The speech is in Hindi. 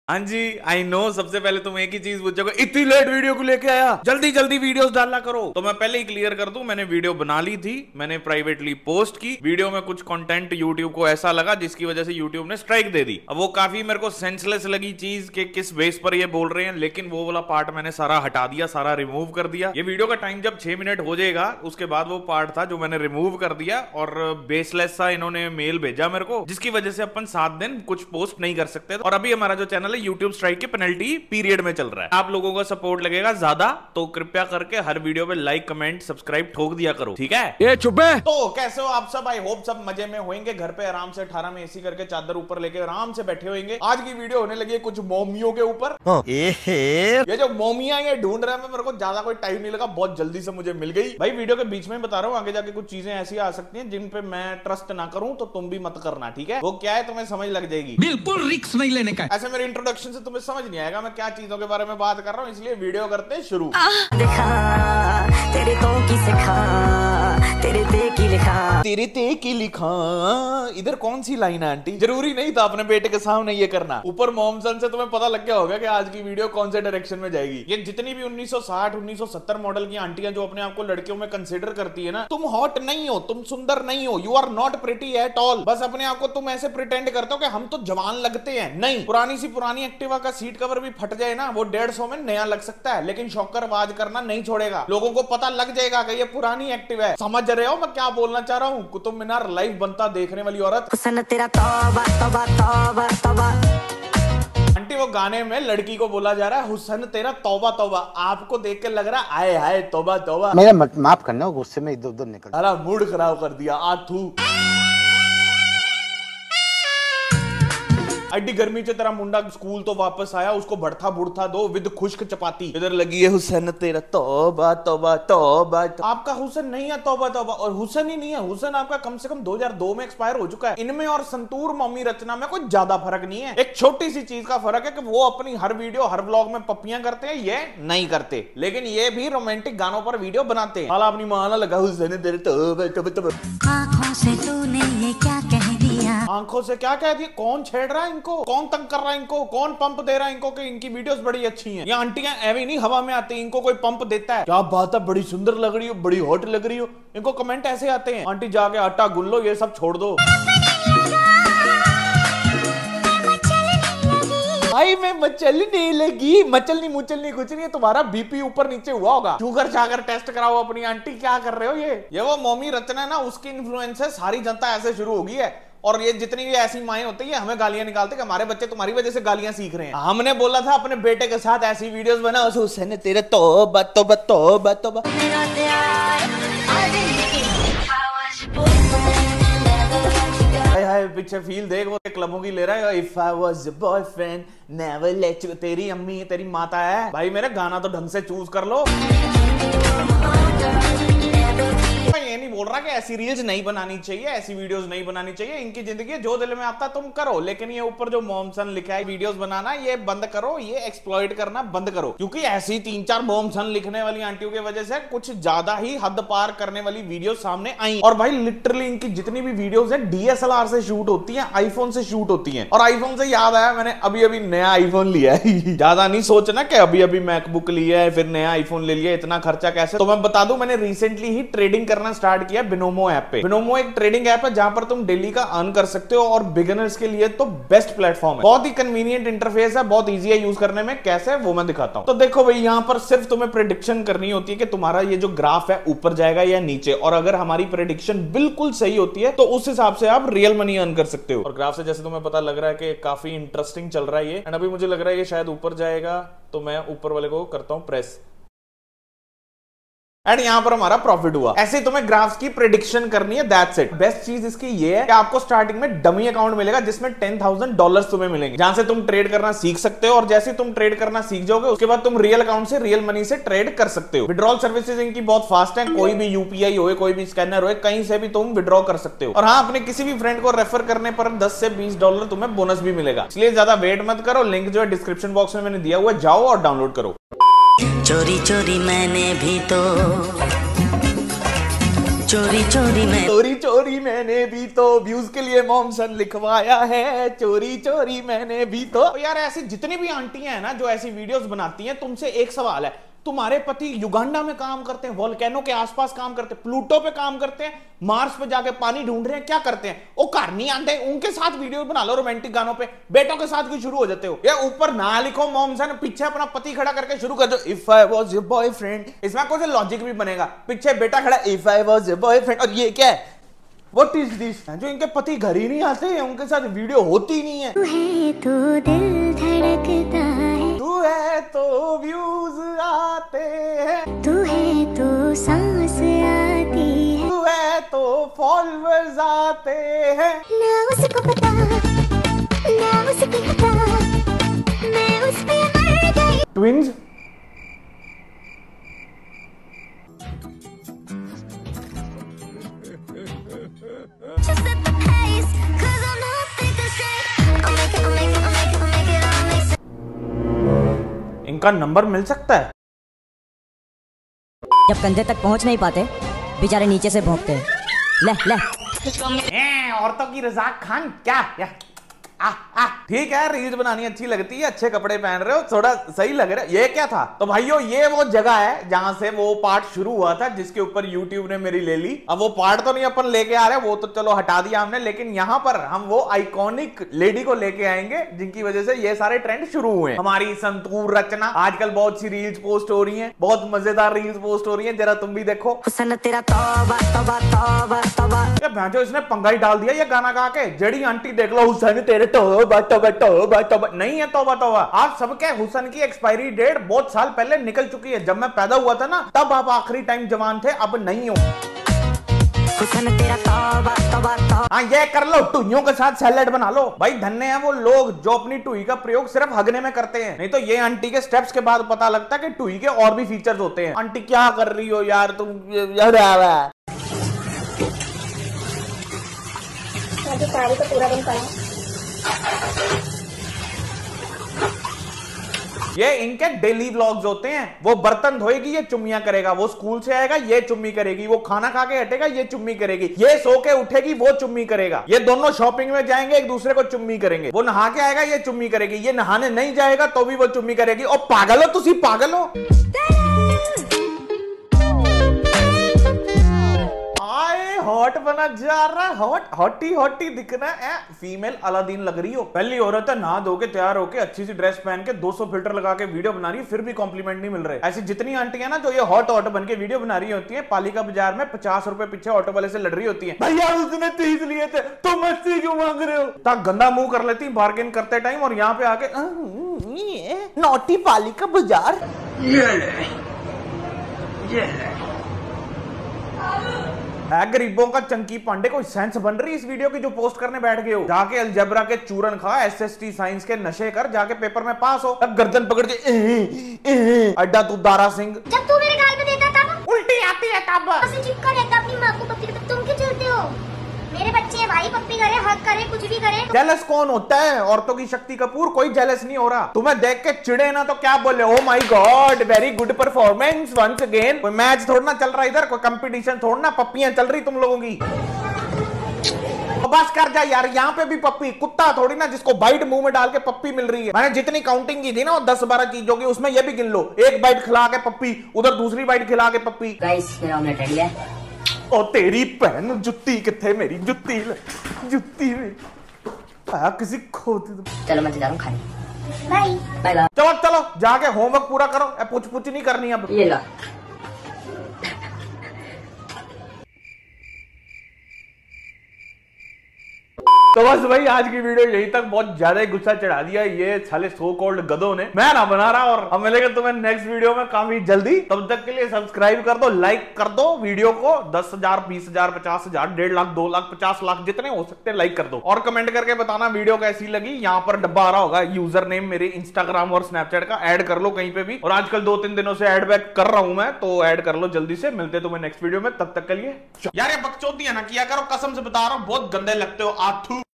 हाँ जी, आई नो। सबसे पहले तुम एक ही चीज पूछोगे, इतनी लेट वीडियो को लेके आया, जल्दी जल्दी वीडियोस डालना करो। तो मैं पहले ही क्लियर कर दूं, मैंने वीडियो बना ली थी, मैंने प्राइवेटली पोस्ट की। वीडियो में कुछ कंटेंट यूट्यूब को ऐसा लगा जिसकी वजह से यूट्यूब ने स्ट्राइक दे दी। अब वो काफी मेरे को सेंसलेस लगी चीज के किस बेस पर ये बोल रहे हैं, लेकिन वो वाला पार्ट मैंने सारा हटा दिया, सारा रिमूव कर दिया। ये वीडियो का टाइम जब 6 मिनट हो जाएगा, उसके बाद वो पार्ट था जो मैंने रिमूव कर दिया। और बेसलेस सा इन्होंने मेल भेजा मेरे को, जिसकी वजह से अपन 7 दिन कुछ पोस्ट नहीं कर सकते। और अभी हमारा जो चैनल है यूट्यूब स्ट्राइक के पेनल्टी पीरियड में चल रहा है। आप लोगों का सपोर्ट लगेगा ज्यादा, तो कृपया करके हर वीडियो पे लाइक कमेंट सब्सक्राइब ठोक दिया करो, ठीक है? ये चुप है। तो कैसे हो आप सब? आई होप सब मजे में होंगे, घर पे आराम से 18 में एसी करके चादर ऊपर लेके आराम से बैठे होंगे। आज की वीडियो होने लगी है कुछ मोमियों के ऊपर। ये जो मोमिया ये ढूंढ रहा है, मेरे को ज्यादा कोई टाइम नहीं लगा, बहुत जल्दी से मुझे मिल गई। भाई वीडियो के बीच में बता रहा हूँ, आगे जाके कुछ चीजें ऐसी आ सकती हैं जिन पे मैं ट्रस्ट ना करूं, तो तुम भी मत करना, ठीक है? वो क्या है तुम्हें समझ लग जाएगी, बिल्कुल रिस्क नहीं लेने का। ऐसे मेरे इंट्रोडक्शन से तुम्हें समझ नहीं आएगा मैं क्या चीजों के बारे में बात कर रहा हूँ, इसलिए वीडियो करते हैं शुरू। तेरे तो की सिखा, तेरे ते की लिखा, तेरे ते की लिखा। इधर कौन सी लाइन है आंटी? जरूरी नहीं था अपने बेटे के सामने ये करना। ऊपर मॉमसन से तुम्हें पता लग गया होगा कि आज की वीडियो कौन से डायरेक्शन में जाएगी। ये जितनी भी 1960 1970 मॉडल की आंटियां जो अपने आप को लड़कियों में कंसिडर करती है ना, तुम हॉट नहीं हो, तुम सुंदर नहीं हो, you are not pretty at all. बस अपने आप को तुम ऐसे प्रिटेंड करते हो कि हम तो जवान लगते हैं। नहीं, पुरानी सी पुरानी एक्टिवा का सीट कवर भी फट जाए ना, वो 150 में नया लग सकता है, लेकिन शॉकर आवाज करना नहीं छोड़ेगा। लोगों को पता लग जाएगा कि ये पुरानी एक्टिवा है। समझ रहे हो मैं क्या बोलना चाह रहा हूँ? कुतुब मीनार लाइव बनता देखने वाली औरत। हुस्न तेरा तौबा तौबा तौबा तौबा। आंटी वो गाने में लड़की को बोला जा रहा है हुस्न तेरा तौबा तौबा, आपको देख के लग रहा है आए हाय तौबा तौबा। मेरा माफ करना, गुस्से में इधर उधर निकल सारा मूड खराब कर दिया। आथू अड्डी गर्मी से तेरा मुंडा स्कूल तो वापस आया, उसको बढ़ता बुढ़ता दो विद खुश्क चपाती। इधर लगी है हुसैन तेरा तौबा तौबा तौबा। आपका हुसैन नहीं है तौबा तौबा, और हुसैन ही नहीं है, हुसैन आपका कम से कम 2002 में एक्सपायर हो चुका है। इनमें और संतूर मम्मी रचना में कोई ज्यादा फर्क नहीं है। एक छोटी सी चीज का फर्क है कि वो अपनी हर वीडियो हर व्लॉग में पप्पियां करते हैं, ये नहीं करते, लेकिन ये भी रोमांटिक गानों पर वीडियो बनाते हैं। हाल अपनी मां लगा हुसैन तेरे तौबा तौबा तौबा। आँखों से तूने ये क्या कह दिया, आंखों से क्या कह दिया? कौन छेड़ रहा है इनको? कौन तंग कर रहा है इनको? कौन पंप दे रहा है इनको कि इनकी वीडियोस बड़ी अच्छी हैं? ये आंटियां एवं नहीं हवा में आती, इनको कोई पंप देता है? क्या बात है, बड़ी सुंदर लग रही हो, बड़ी हॉट लग रही हो। इनको कमेंट ऐसे आते हैं, आंटी जाके आटा गुन लो, ये सब छोड़ दो। भाई मैं मचलने लगी, मचलनी मुचलनी कुछ नहीं है, तुम्हारा बीपी ऊपर नीचे हुआ होगा। शुगर शागर टेस्ट कराओ अपनी। आंटी क्या कर रहे हो? ये वो मम्मी रचना है ना, उसकी इन्फ्लुएंस है, सारी जनता ऐसे शुरू होगी है। और ये जितनी भी ऐसी माएं होती है हमें गालियां निकालते कि हमारे बच्चे तुम्हारी वजह से गालियां सीख रहे हैं। हमने बोला था अपने बेटे के साथ ऐसी वीडियोस बनाओ, हुसैन तेरे तौबा तौबा तौबा तौबा। हाय हाय पीछे फील देख, वो क्लबों की ले रहा है। If I was your boyfriend never let you. तेरी अम्मी तेरी माता है भाई, मेरा गाना तो ढंग से चूज कर लो। मैं ये नहीं बोल रहा कि ऐसी रील्स नहीं बनानी चाहिए, ऐसी वीडियोस नहीं बनानी चाहिए। इनकी जिंदगी जो दिल में आता तुम करो, लेकिन ये ऊपर जो मॉमसन लिखा है वीडियोस बनाना, ये बंद करो, ये एक्सप्लॉइट करना बंद करो। क्योंकि ऐसी 3-4 मॉमसन लिखने वाली आंटियों की वजह से कुछ ज्यादा ही हद पार करने वाली वीडियो सामने आई। और भाई लिटरली इनकी जितनी भी वीडियोस है डीएसएलआर से शूट होती है, आईफोन से शूट होती है। और आईफोन से याद आया, मैंने अभी अभी नया आईफोन लिया है। ज्यादा नहीं सोचना कि अभी अभी मैकबुक लिया है फिर नया आईफोन ले लिया, इतना खर्चा कैसे। तो मैं बता दूं, मैंने रिसेंटली ही ट्रेडिंग करना स्टार्ट किया बिनोमो ऐप पे। बिनोमो एक ट्रेडिंग ऐप है जहां पर तुम डेली का अर्न कर सकते हो, और बिगिनर्स के लिए तो बेस्ट प्लेटफॉर्म है। बहुत ही कन्वीनियंट इंटरफेस है, बहुत इजी है यूज करने में। कैसे वो मैं दिखाता हूं। तो देखो भाई, यहां पर सिर्फ तुम्हें प्रेडिक्शन करनी होती है कि तुम्हारा ये जो ग्राफ है ऊपर जाएगा या नीचे, और अगर हमारी प्रेडिक्शन बिल्कुल सही होती है तो उस हिसाब से आप रियल मनी अर्न कर सकते हो। और ग्राफ से जैसे तुम्हें पता लग रहा है कि काफी इंटरेस्टिंग चल रहा है ये, एंड अभी मुझे लग रहा है ये शायद ऊपर जाएगा, तो मैं ऊपर वाले को करता हूं प्रेस, एंड यहां पर हमारा प्रॉफिट हुआ। ऐसे तुम्हें ग्राफ्स की प्रेडिक्शन करनी है, दैट्स इट। बेस्ट चीज इसकी ये है कि आपको स्टार्टिंग में डमी अकाउंट मिलेगा जिसमें $10,000 तुम्हें मिलेंगे, जहां से तुम ट्रेड करना सीख सकते हो। और जैसे तुम ट्रेड करना सीख जाओगे उसके बाद तुम रियल अकाउंट से रियल मनी से ट्रेड कर सकते हो। विड्रॉल सर्विसेज इनकी बहुत फास्ट है, कोई भी यूपीआई हो, कोई भी स्कैनर हो, कहीं से भी तुम विड्रॉ कर सकते हो। और हाँ, अपने किसी भी फ्रेंड को रेफर करने पर $10 से $20 तुम्हें बोनस भी मिलेगा। इसलिए ज्यादा वेट मत करो, लिंक जो है डिस्क्रिप्शन बॉक्स में मैंने दिया हुआ है, जाओ और डाउनलोड करो। चोरी चोरी मैंने भी तो चोरी चोरी मैंने भी तो व्यूज के लिए मॉमसन लिखवाया है, चोरी चोरी मैंने भी तो यार ऐसी जितनी भी आंटियां हैं ना जो ऐसी वीडियोस बनाती हैं, तुमसे एक सवाल है, तुम्हारे पति युगांडा में काम करते हैं, वोल्केनो के आसपास काम करते हैं, प्लूटो पे काम करते हैं, मार्स पे जाके पानी ढूंढ रहे हैं, क्या करते हैं? वो घर नहीं आते, उनके साथ वीडियो बना लो रोमांटिक गानों पे, बेटों के साथ क्यों शुरू हो जाते हो? या ऊपर ना लिखो मॉमसन, पीछे अपना पति खड़ा करके शुरू कर दो, if I was your boyfriend. इसमें कुछ लॉजिक भी बनेगा, पीछे बेटा खड़ा, if I was your boyfriend, और ये क्या है? What is this? जो इनके पति घर ही नहीं आते हैं, उनके साथ वीडियो होती नहीं है। तू है तो दिल धड़कता है, तू है तो व्यूज आते हैं, तू है तो सांस आती है, तू है तो फॉलोअर्स आते हैं। ना उसको पता, ना उसको पता, मैं उस पे मर गई। Twins Just at the pace, 'cause I'm not thinking straight. I'll make it, I'll make it, I'll make it, I'll make it, I'll make it. इनका नंबर मिल सकता है? जब कंधे तक पहुंच नहीं पाते बेचारे नीचे से भौंकते हैं। ले ले औरतों की रज़ाक खान क्या? ठीक है, रील्स बनानी अच्छी लगती है, अच्छे कपड़े पहन रहे हो, थोड़ा सही लग रहा है। ये क्या था? तो भाइयों ये वो जगह है जहां से वो पार्ट शुरू हुआ था, जिसके ऊपर YouTube ने मेरी ले ली। अब वो पार्ट तो नहीं अपन लेके आ रहे, वो तो चलो हटा दिया हमने, लेकिन यहाँ पर हम वो आइकॉनिक लेडी को लेके आएंगे जिनकी वजह से ये सारे ट्रेंड शुरू हुए। हमारी संतूर रचना, आजकल बहुत सी रील्स पोस्ट हो रही है, बहुत मजेदार रील्स पोस्ट हो रही है, जरा तुम भी देखो। हुस्न तेरा तौबा तौबा तौबा तौबा। भैंसो इसने पंगा ही डाल दिया ये गाना गा के। जड़ी आंटी देख लो, हुसैन तेरे तौबा तौबा तौबा तौबा, नहीं है तौबा तौबा। आप सबके हुसैन की एक्सपायरी डेट बहुत साल पहले निकल चुकी है। जब मैं पैदा हुआ था ना, तब आप आखिरी टाइम जवान थे, अब नहीं हो। हुस्न तेरा तौबा तौबा तौबा। हाँ ये कर लो, टुइयों के साथ सैलेड बना लो। भाई धन्य है वो लोग जो अपनी टुई का प्रयोग सिर्फ हगने में करते हैं, नहीं तो ये आंटी के स्टेप्स के बाद पता लगता है कि टुई के और भी फीचर्स होते हैं। आंटी क्या कर रही हो यार तुम? साड़ी को पूरा दिन पड़ा। ये इनके डेली व्लॉग्स होते हैं। वो बर्तन धोएगी, ये चुम्मियां करेगा। वो स्कूल से आएगा, ये चुम्मी करेगी। वो खाना खा के हटेगा, ये चुम्मी करेगी। ये सो के उठेगी, वो चुम्मी करेगा। ये दोनों शॉपिंग में जाएंगे, एक दूसरे को चुम्मी करेंगे। वो नहा के आएगा, ये चुम्मी करेगी। ये नहाने नहीं जाएगा तो भी वो चुम्मी करेगी। और पागल हो तुसी, पागल हो। हॉट बना जा रहा है, हॉटी दिखना है। फीमेल अलादीन लग रही हो। पहली औरत है नहा धो के तैयार होके अच्छी सी ड्रेस पहन के 200 फिल्टर लगा के वीडियो बना रही है, फिर भी कॉम्प्लीमेंट नहीं मिल रहे। ऐसी जितनी आंटियां ना जो ये हॉट बन के वीडियो बना रही होती है, पालिका बाजार में 50 रुपए पीछे ऑटो वाले से लड़ रही होती है, भैया उसने 30 लिए थे तो मस्ती क्यों मांग रहे हो? तक गंदा मुंह कर लेती बार्गेन करते टाइम, और यहाँ पे आके नोटी पालिका बाजार। गरीबों का चंकी पांडे, कोई सेंस बन रही इस वीडियो की जो पोस्ट करने बैठ गए हो? जाके अलजेब्रा के चूरन खा, एसएसटी साइंस के नशे कर, जाके पेपर में पास हो। अब गर्दन पकड़ के अड्डा तू दारा सिंह। जब तू मेरे गाल पे देता तब उल्टी आती है तब। चिपका रहता अपनी माँ को पप्पी, तुम क्यों चलते हो? मेरे बच्चे हैं भाई, पप्पी करे, हक करे, कुछ भी करे। जेलस कौन होता है? औरतों की शक्ति कपूर। कोई जेलस नहीं हो रहा। तुम्हें देख के चिड़े ना तो क्या बोले, oh my god very good performance once again. कोई मैच थोड़ा ना चल रहा इधर, कोई कंपटीशन थोड़ा ना, पप्पियां चल रही तुम लोगों की। बस कर जा यार, यहाँ पे भी पप्पी। कुत्ता थोड़ी ना जिसको बाइट मुंह में डाल के पप्पी मिल रही है। मैंने जितनी काउंटिंग की थी ना 10-12 चीजों की, उसमें ये भी गिन लो। एक बाइट खिला के पप्पी, उधर दूसरी बाइट खिला के पप्पी। गाइस मेरा ऑमलेट रेडी है। ओ तेरी बहन जुत्ती किथे मेरी जुत्ती में आया किसी खोती। चलो मैं जा रहा हूँ खाने। Bye bye bye. चलो जाके होमवर्क पूरा करो। पूछ नहीं करनी अब। ये लो। तो बस भाई आज की वीडियो यही तक। बहुत ज्यादा ही गुस्सा चढ़ा दिया ये साले सो कॉल्ड गधों ने। मैं ना बना रहा, और हम मिलेंगे तुम्हें नेक्स्ट वीडियो में काफी जल्दी। तब तक के लिए सब्सक्राइब कर दो, लाइक कर दो वीडियो को। 10,000 20,000 50,000 1.5 लाख 2 लाख 50 लाख जितने हो सकते हैं लाइक कर दो। और कमेंट करके बताना वीडियो कैसी लगी। यहाँ पर डब्बा आ रहा होगा यूजर नेम मेरे इंस्टाग्राम और स्नैपचैट का, ऐड कर लो कहीं पे भी। और आजकल 2-3 दिनों से ऐड बैक कर रहा हूं मैं, तो ऐड कर लो जल्दी से। मिलते तुम्हें नेक्स्ट वीडियो में, तब तक के लिए। यार ये बकचोदी है ना किया करो, कसम से बता रहा हूं, बहुत गंदे लगते हो आथू।